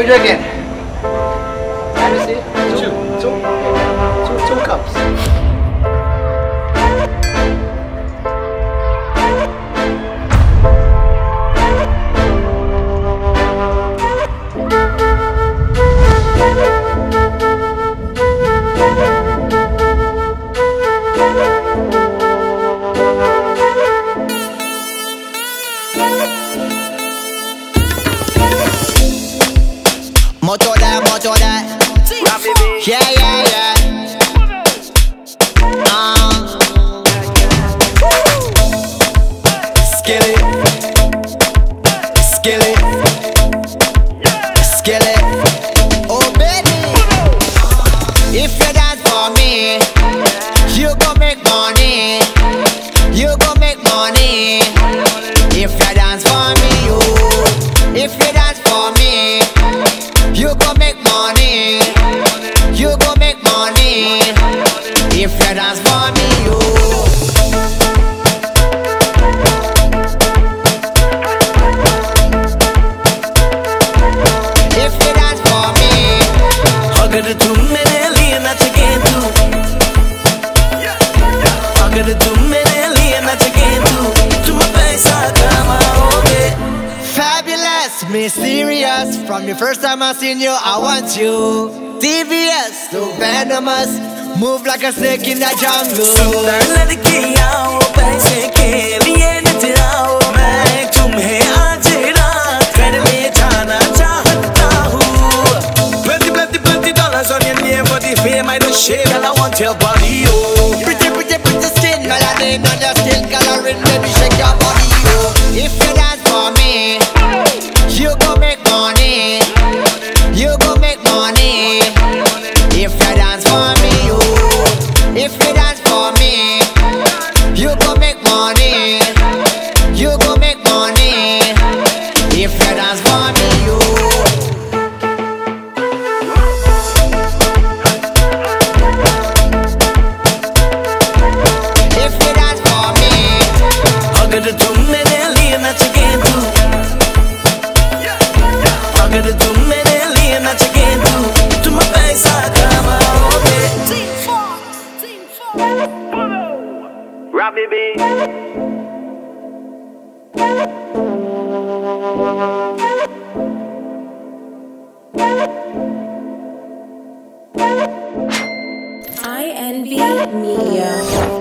do it again. Can you see? Two cups. Motor that. Ravi B. Yeah. Skillet. Oh baby, if you dance for me, you gon' make money. You gon' make money. If you dance for me, if you dance for me, you gon' make money. You gon' make money. If you dance for me, if you dance for me, अगर तुम मेरे लिए नचगे अगर तुम मेरे लिए नचगे तुम पैसा कमाओगे. Fabulous, mysterious. From the first time I seen you, I want you. TVS, so venomous. Move like a snake in the jungle. सुंदर लड़कियाँ पैसे के लिए नच आओ. मैं तुम्हें आज रात घर में जाना चाहता हूँ. $20 on your name for the fame. I don't shave and I want your body, oh. Pretty skin, melanin on your skin coloring, baby shake your body, oh. If you dance for me, you gon' make money. You gon' make money. If you dance for me, if you dance for me, you gon' make money. You gon' make money. If you dance for me, if you dance for me, अगर तुम मेरे लिए नचगे अगर तुम मेरे लिए नचगे तुम पैसा कमाओगे. Ravi B. INV Media.